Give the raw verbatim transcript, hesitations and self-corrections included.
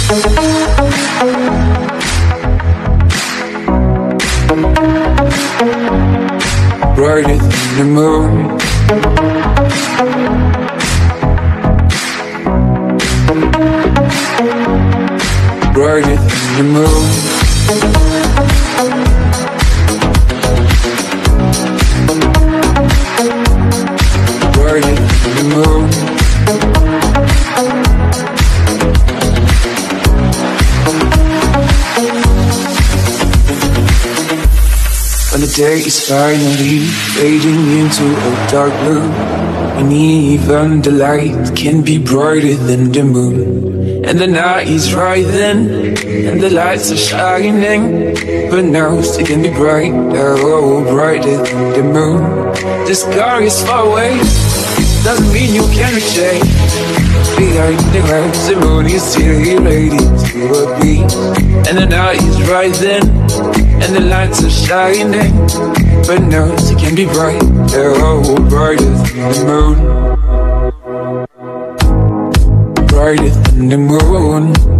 Brighter than the moon. Brighter than the moon. Brighter than the moon. When the day is finally fading into a dark blue, and even the light can be brighter than the moon. And the night is right then, and the lights are shining, but now it can be brighter, oh, brighter than the moon. The sky is far away, doesn't mean you can reach it. Behind the clouds, the moon is still ready to appear. And the night is right then, and the lights are shining, but now it can be brighter, oh, brighter than the moon. Brighter than the moon.